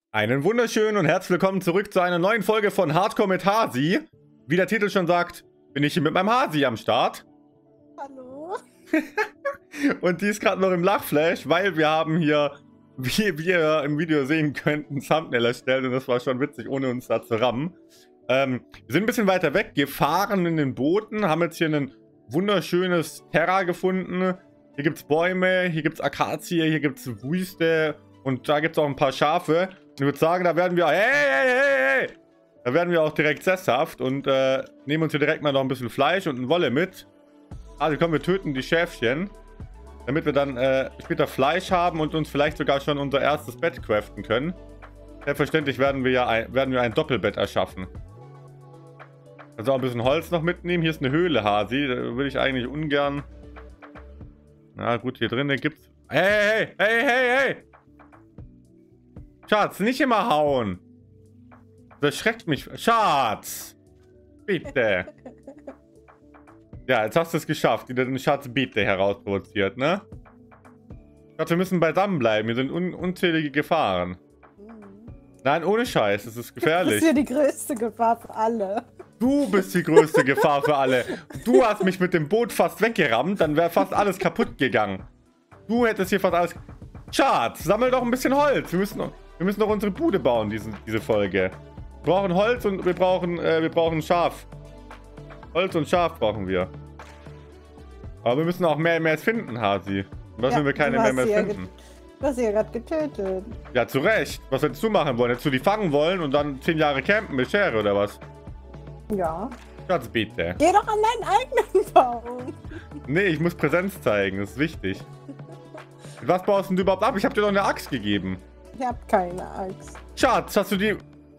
Einen wunderschönen und herzlich willkommen zurück zu einer neuen Folge von Hardcore mit Hasi. Wie der Titel schon sagt, bin ich hier mit meinem Hasi am Start. Hallo. Und die ist gerade noch im Lachflash, weil wir haben hier, wie ihr im Video sehen könnt, ein Thumbnail erstellt. Und das war schon witzig, ohne uns da zu rammen. Wir sind ein bisschen weiter weg, gefahren in den Booten, haben jetzt hier ein wunderschönes Terra gefunden. Hier gibt es Bäume, hier gibt es Akazie, hier gibt es Wüste und da gibt es auch ein paar Schafe. Und ich würde sagen, da werden wir, hey! Da werden wir auch direkt sesshaft und nehmen uns hier direkt mal noch ein bisschen Fleisch und eine Wolle mit. Also komm, wir töten die Schäfchen, damit wir dann später Fleisch haben und uns vielleicht sogar schon unser erstes Bett craften können. Selbstverständlich werden wir ein Doppelbett erschaffen. Also auch ein bisschen Holz noch mitnehmen. Hier ist eine Höhle, Hasi. Da würde ich eigentlich ungern... Na gut, hier drinnen gibt's... Hey! Schatz, nicht immer hauen. Das schreckt mich. Schatz! Bitte. Ja, jetzt hast du es geschafft, die den Schatz bitte herausprovoziert, ne? Schatz, wir müssen beisammen bleiben. Hier sind unzählige Gefahren. Nein, ohne Scheiß, das ist gefährlich. Das ist ja die größte Gefahr für alle. Du bist die größte Gefahr für alle. Du hast mich mit dem Boot fast weggerammt, dann wäre fast alles kaputt gegangen. Du hättest hier fast alles... Schatz, sammel doch ein bisschen Holz. Wir müssen doch unsere Bude bauen, diese Folge. Wir brauchen Holz und wir brauchen Schaf. Holz und Schaf brauchen wir. Aber wir müssen auch mehr finden, Hasi. Was, wenn wir keine mehr finden? Du hast sie ja gerade getötet. Ja, zu Recht. Was hättest du machen wollen? Hättest du die fangen wollen und dann 10 Jahre campen mit Schere oder was? Ja. Schatz, bitte. Geh doch an deinen eigenen Baum. Nee, ich muss Präsenz zeigen. Das ist wichtig. Was baust denn du überhaupt ab? Ich hab dir doch eine Axt gegeben. Ich hab keine Axt. Schatz, hast du die...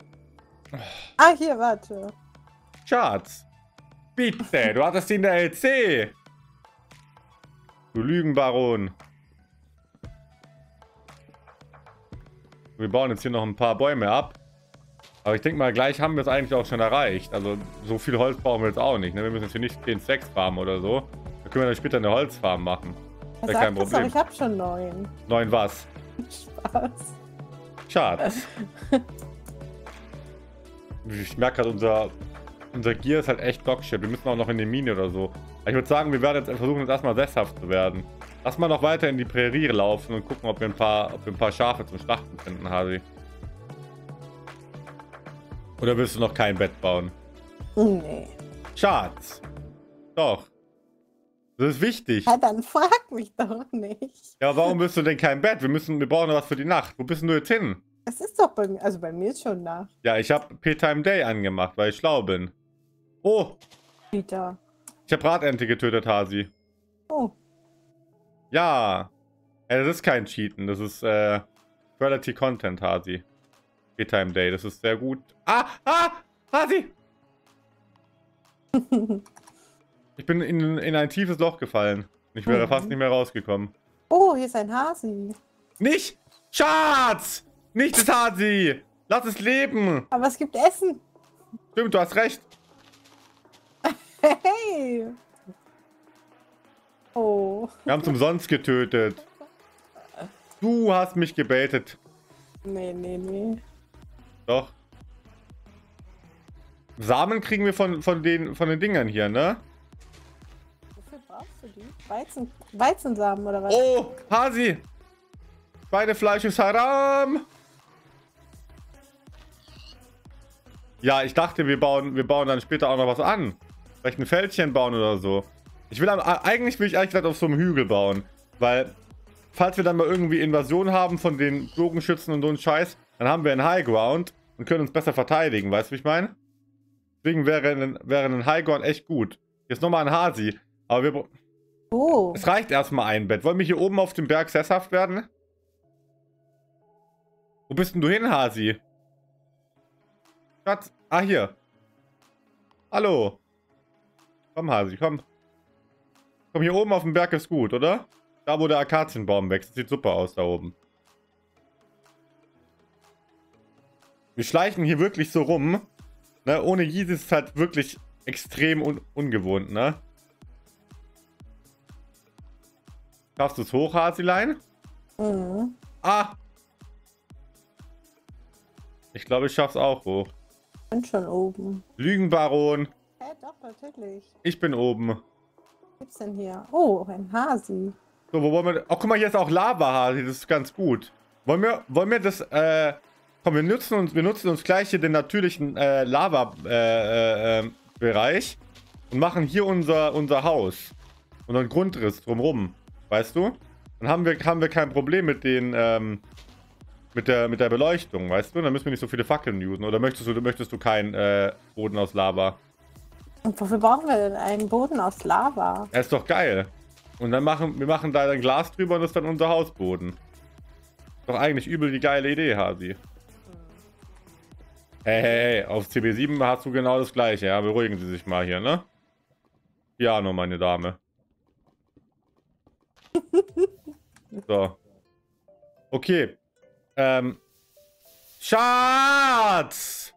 Ah, hier, warte. Schatz. Bitte, du hattest die in der LC. Du Lügenbaron. Wir bauen jetzt hier noch ein paar Bäume ab. Aber ich denke mal, gleich haben wir es eigentlich auch schon erreicht. Also so viel Holz brauchen wir jetzt auch nicht. Ne? Wir müssen jetzt hier nicht 10 Stacks farmen oder so. Da können wir dann später eine Holzfarm machen. Was kein sagt das Problem. doch? Ich hab schon 9. 9 was? Spaß. Schatz. Ich merke gerade, unser Gear ist halt echt Dogshit. Wir müssen auch noch in die Mine oder so. Aber ich würde sagen, wir werden jetzt versuchen, jetzt erstmal sesshaft zu werden. Lass mal noch weiter in die Prärie laufen und gucken, ob wir ein paar Schafe zum Schlachten finden, Hasi. Oder willst du noch kein Bett bauen? Nee. Schatz. Doch. Das ist wichtig. Ja, dann frag mich doch nicht. Ja, warum willst du denn kein Bett? Wir brauchen noch was für die Nacht. Wo bist denn du jetzt hin? Es ist doch bei mir, also bei mir ist schon Nacht. Ja, ich habe P-Time Day angemacht, weil ich schlau bin. Oh, Peter. ich habe Bratente getötet, Hasi. Oh. Ja. Das ist kein Cheaten, das ist Quality Content, Hasi. P-Time Day, das ist sehr gut. Hasi! Ich bin in ein tiefes Loch gefallen. Ich wäre fast nicht mehr rausgekommen. Oh, hier ist ein Hasi. Nicht! Schatz! Nicht das Hasi! Lass es leben! Aber es gibt Essen. Stimmt, du hast recht. Hey. Oh. Wir haben es umsonst getötet. Du hast mich gebaitet. Nee. Doch. Samen kriegen wir von den Dingern hier, ne? Wofür brauchst du die? Weizensamen oder was? Oh, Hasi! Schweinefleisch ist haram! Ja, ich dachte, wir bauen dann später auch noch was an. Vielleicht ein Fältchen bauen oder so. Eigentlich will ich ehrlich gesagt auf so einem Hügel bauen. Weil, falls wir dann mal irgendwie Invasion haben von den Bogenschützen und so einen Scheiß, dann haben wir einen Highground und können uns besser verteidigen. Weißt du, wie ich meine? Deswegen wäre ein Highground echt gut. Jetzt nochmal ein Hasi. Aber es reicht erstmal ein Bett. Wollen wir hier oben auf dem Berg sesshaft werden? Wo bist denn du hin, Hasi? Schatz. Ah, hier. Hallo. Komm, Hasi, komm. Komm, hier oben auf dem Berg ist gut, oder? Da, wo der Akazienbaum wächst. Sieht super aus da oben. Wir schleichen hier wirklich so rum. Ne? Ohne Yeezy ist es halt wirklich extrem ungewohnt, ne? Schaffst du es hoch, Hasilein? Mhm. Ah! Ich glaube, ich schaff's auch hoch. Ich bin schon oben. Lügenbaron. Doch, natürlich. Ich bin oben. Was gibt's denn hier? Oh, ein Hasi. So, wo wollen wir... Oh, guck mal, hier ist auch Lava-Hasi. Das ist ganz gut. Wollen wir das... Komm, wir nutzen uns gleich hier den natürlichen Lava-Bereich und machen hier unser Haus. Und einen Grundriss drumrum. Weißt du? Dann haben wir kein Problem mit den... mit der Beleuchtung, weißt du? Dann müssen wir nicht so viele Fackeln usen. Oder möchtest du keinen Boden aus Lava? Und wofür brauchen wir denn einen Boden aus Lava? Er ist doch geil. Und dann wir machen da ein Glas drüber und das ist dann unser Hausboden. Doch eigentlich übel die geile Idee, Hasi. Hey, auf CB7 hast du genau das gleiche, ja? Beruhigen Sie sich mal hier, ne? Piano, meine Dame. So. Okay. Schatz!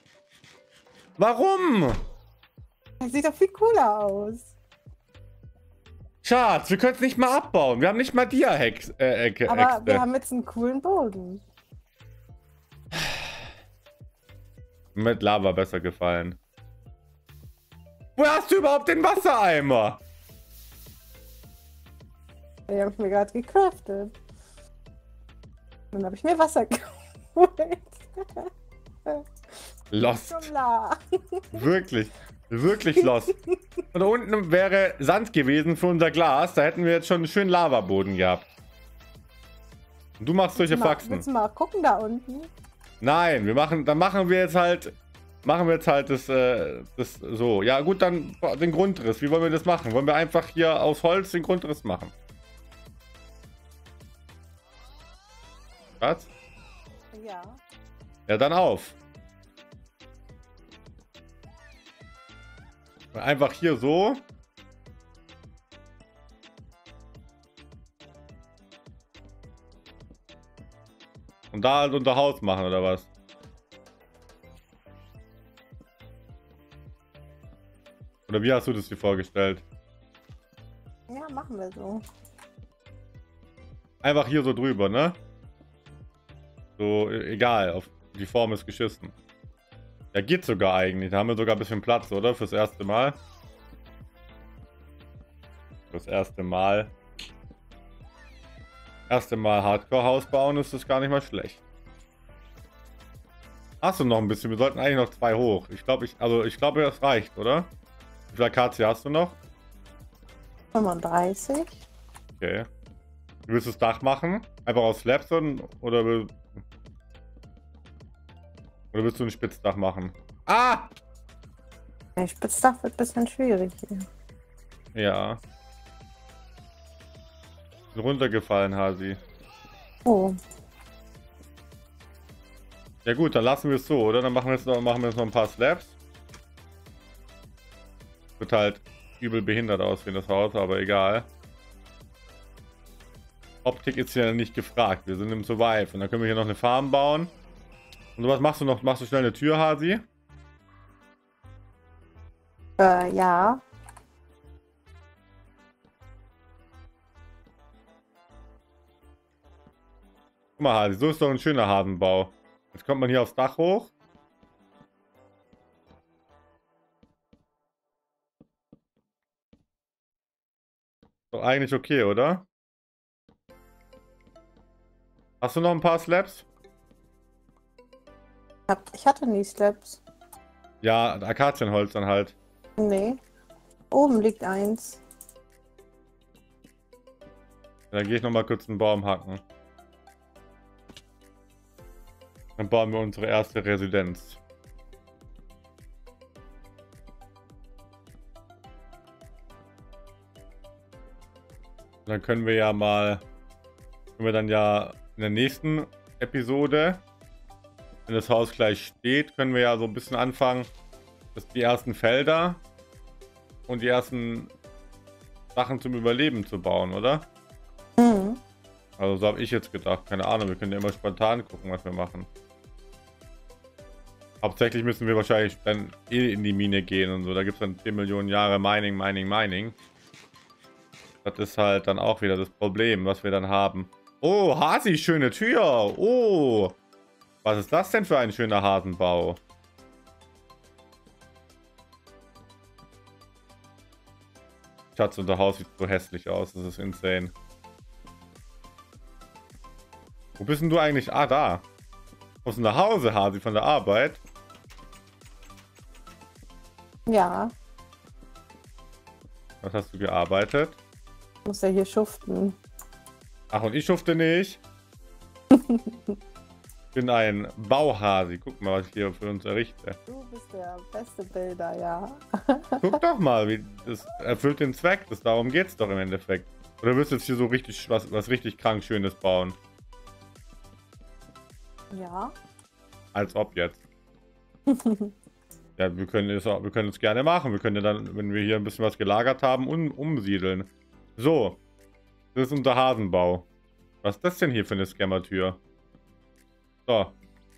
Warum? Das sieht doch viel cooler aus. Schatz, wir können es nicht mal abbauen. Wir haben nicht mal Dia-Äxte. Aber wir haben jetzt einen coolen Boden. Mit Lava besser gefallen. Woher hast du überhaupt den Wassereimer? Den habe ich mir gerade gecraftet. Dann habe ich mir Wasser geholt. Lost. Klar. Wirklich. Wirklich lost. Und da unten wäre Sand gewesen für unser Glas. Da hätten wir jetzt schon einen schönen Lavaboden gehabt. Und du machst solche Faxen. Willst du mal gucken da unten? Nein, dann machen wir jetzt halt das so. Ja gut, dann den Grundriss. Wie wollen wir das machen? Wollen wir einfach hier aus Holz den Grundriss machen? Was? Ja. Ja, dann auf. Einfach hier so. Und da halt unser Haus machen, oder was? Oder wie hast du das dir vorgestellt? Ja, machen wir so. Einfach hier so drüber, ne? So, egal, auf die Form ist geschissen. Ja, geht sogar eigentlich. Da haben wir sogar ein bisschen Platz, oder? Fürs erste Mal. Fürs erste Mal. Erste Mal Hardcore-Haus bauen ist das gar nicht mal schlecht. Hast du noch ein bisschen? Wir sollten eigentlich noch 2 hoch. Ich glaube, das reicht, oder? Wie viel Akazie hast du noch? 35. Okay. Du willst das Dach machen? Einfach aus Slabs oder willst du ein Spitzdach machen? Ah! Der Spitzdach wird ein bisschen schwierig hier. Ja. Bin runtergefallen, Hasi. Oh. Ja gut, dann lassen wir es so, oder? Dann machen wir jetzt noch ein paar Slabs. Wird halt übel behindert aussehen, das Haus, aber egal. Optik ist ja nicht gefragt. Wir sind im Survive. Und dann können wir hier noch eine Farm bauen. Und was machst du noch? Machst du schnell eine Tür, Hasi? Ja. Guck mal, Hasi, so ist doch ein schöner Hasenbau. Jetzt kommt man hier aufs Dach hoch. Doch eigentlich okay, oder? Hast du noch ein paar Slabs? Ich hatte nie Slabs. Ja, Akazienholz dann halt. Nee. Oben liegt eins. Dann gehe ich noch mal kurz einen Baum hacken. Dann bauen wir unsere erste Residenz. Dann können wir dann ja in der nächsten Episode, wenn das Haus gleich steht, können wir ja so ein bisschen anfangen, dass die ersten Felder und die ersten Sachen zum Überleben zu bauen, oder? Mhm. Also so habe ich jetzt gedacht. Keine Ahnung, wir können ja immer spontan gucken, was wir machen. Hauptsächlich müssen wir wahrscheinlich dann in die Mine gehen und so. Da gibt es dann 10 Millionen Jahre Mining. Das ist halt dann auch wieder das Problem, was wir dann haben. Oh, Hasi, schöne Tür. Oh. Was ist das denn für ein schöner Hasenbau? Schatz, unser Haus sieht so hässlich aus. Das ist insane. Wo bist denn du eigentlich? Ah, da. Musst du nach Hause, Hasi, von der Arbeit? Ja, Was hast du gearbeitet? muss ja hier schuften. Ach, und ich schufte nicht. Ich bin ein Bauhasi. Guck mal, was ich hier für uns errichte. Du bist der beste Bilder, ja. Guck doch mal, wie das erfüllt den Zweck. Darum geht's doch im Endeffekt. Oder wirst du jetzt hier so richtig was richtig krank Schönes bauen? Ja. Als ob jetzt. Ja, wir können es gerne machen. Wir können ja dann, wenn wir hier ein bisschen was gelagert haben, umsiedeln. So. Das ist unser Hasenbau. Was ist das denn hier für eine Scammertür? So.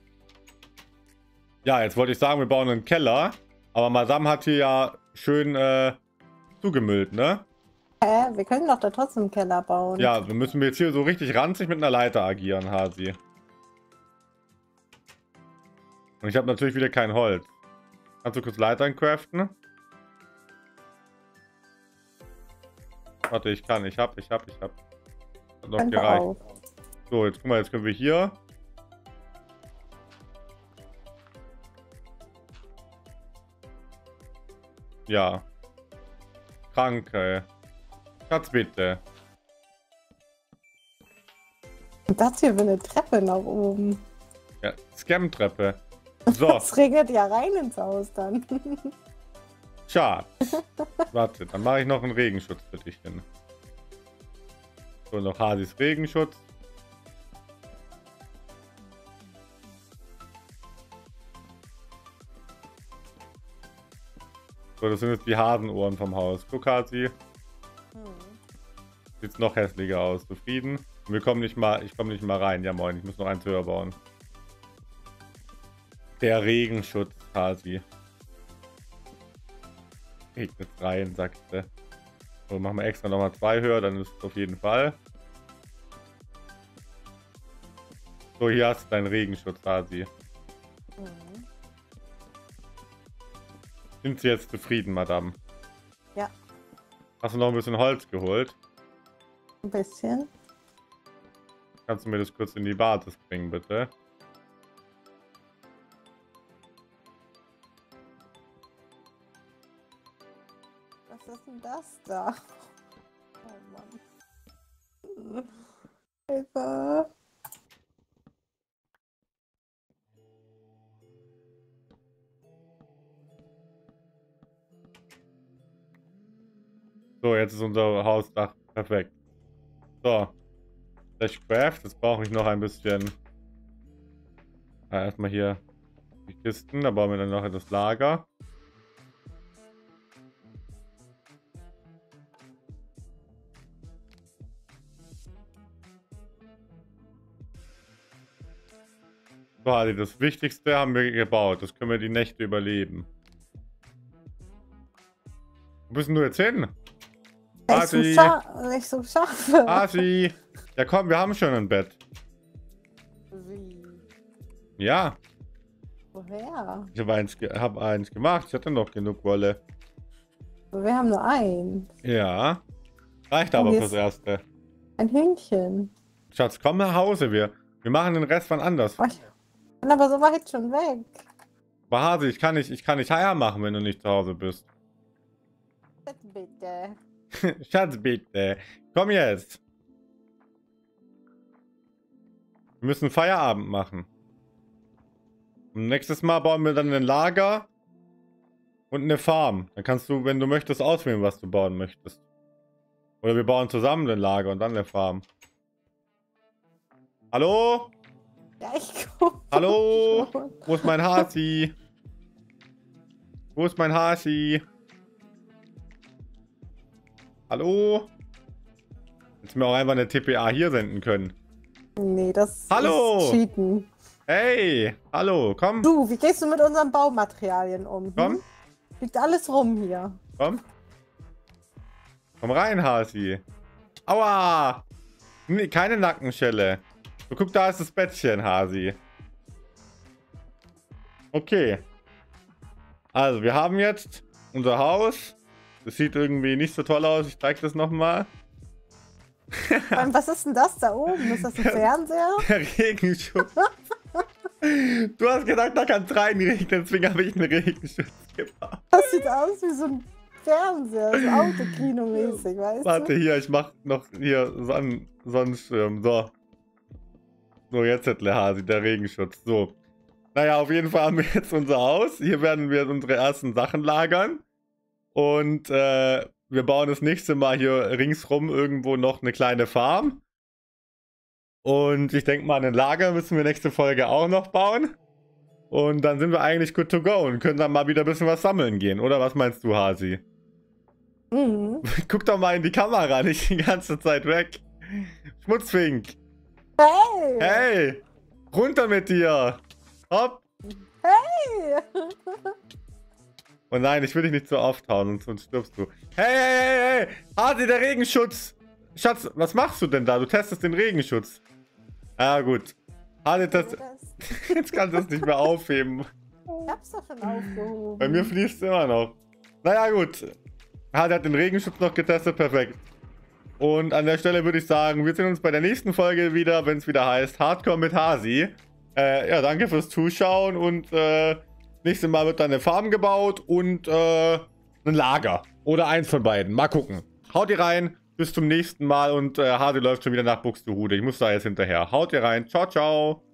Ja, jetzt wollte ich sagen, wir bauen einen Keller. Aber Madame hat hier ja schön zugemüllt, ne? Hä? Wir können doch da trotzdem einen Keller bauen. Ja, wir müssen jetzt hier so richtig ranzig mit einer Leiter agieren, Hasi. Und ich habe natürlich wieder kein Holz. Kannst du kurz Leitern craften? Warte, ich kann. Ich hab. Hat noch Könnte gereicht. auch. So, jetzt guck mal, jetzt können wir hier. Ja. Kranke. Schatz, bitte. Und das hier für eine Treppe nach oben. Ja, Scam-Treppe. So, Es regnet ja rein ins Haus dann. Schatz. Warte, dann mache ich noch einen Regenschutz für dich hin. So, noch Hasis Regenschutz. So, das sind jetzt die Hasenohren vom Haus. Guck, Hasi. Sieht noch hässlicher aus. Zufrieden? Und ich komme nicht mal rein. Ja, moin. Ich muss noch eins höher bauen. Der Regenschutz, Hasi. Regnet rein, sagte. So, machen wir extra nochmal 2 höher, dann ist es auf jeden Fall. So, hier hast du deinen Regenschutz, Hasi. Sind Sie jetzt zufrieden, Madame? Ja. Hast du noch ein bisschen Holz geholt? Ein bisschen. Kannst du mir das kurz in die Basis bringen, bitte? Was ist denn das da? Oh Mann. Hilfe. So, jetzt ist unser Hausdach perfekt. So. Craft, jetzt brauche ich noch ein bisschen. Erstmal hier die Kisten, da bauen wir dann noch das Lager. So, Hadi, das Wichtigste haben wir gebaut. Das können wir die Nächte überleben. Wo bist denn du jetzt hin? Hadi! Nicht so schaffe. Hadi! Ja komm, wir haben schon ein Bett. Wie? Ja, Woher? ich habe eins gemacht. Ich hatte noch genug Wolle. Wir haben nur einen. Ja. Reicht aber hier fürs ist- Erste. Ein Hühnchen. Schatz, komm nach Hause. Wir machen den Rest wann anders. Oh, ich bin aber so weit schon weg. Aber Hase, ich kann nicht Eier machen, wenn du nicht zu Hause bist. Bitte. Schatz, bitte. Komm jetzt. Wir müssen Feierabend machen. Und nächstes Mal bauen wir dann ein Lager und eine Farm. Dann kannst du, wenn du möchtest, auswählen, was du bauen möchtest. Oder wir bauen zusammen ein Lager und dann eine Farm. Hallo? Ja, ich guck. Hallo? Wo ist mein Hasi? Wo ist mein Hasi? Hallo? Hättest mir auch einfach eine TPA hier senden können. Nee, das Hallo? ist Cheaten. Hey, hallo, komm, Du, wie gehst du mit unseren Baumaterialien um? Hm? komm, Liegt alles rum hier. komm. Komm rein, Hasi. Aua! Nee, keine Nackenschelle. So, guck, da ist das Bettchen, Hasi. Okay. Also, wir haben jetzt unser Haus. Das sieht irgendwie nicht so toll aus. Ich zeige das nochmal. Was ist denn das da oben? Ist das ein Fernseher? Der Regenschutz. Du hast gesagt, da kann es reinregnen, deswegen habe ich einen Regenschutz gebaut. Das sieht aus wie so ein Fernseher, so Autokino-mäßig, weißt Warte, du? hier, ich mach noch hier Sonnenschirm. So. So, jetzt hat Hasi, der Regenschutz. So. Naja, auf jeden Fall haben wir jetzt unser Haus. Hier werden wir unsere ersten Sachen lagern. Und wir bauen das nächste Mal hier ringsrum irgendwo noch eine kleine Farm. Und ich denke mal, ein Lager müssen wir nächste Folge auch noch bauen. Und dann sind wir eigentlich good to go und können dann mal wieder ein bisschen was sammeln gehen. Oder was meinst du, Hasi? Mhm. Guck doch mal in die Kamera, nicht die ganze Zeit weg. Schmutzfink. Hey! Hey! Runter mit dir! Hopp! Hey! Oh nein, ich will dich nicht so oft hauen, sonst stirbst du. Hey, hey, hey, hey! Hasi, der Regenschutz! Schatz, was machst du denn da? Du testest den Regenschutz. Ah, gut. Hasi, jetzt kannst du es nicht mehr aufheben. Ich hab's doch schon aufgehoben. Bei mir fließt es immer noch. Naja, gut. Hasi hat den Regenschutz noch getestet, perfekt. Und an der Stelle würde ich sagen, wir sehen uns bei der nächsten Folge wieder, wenn es wieder heißt Hardcore mit Hasi. Ja, danke fürs Zuschauen und nächstes Mal wird dann eine Farm gebaut und ein Lager. Oder eins von beiden. Mal gucken. Haut ihr rein, bis zum nächsten Mal und Hasi läuft schon wieder nach Buxtehude. Ich muss da jetzt hinterher. Haut ihr rein. Ciao, ciao.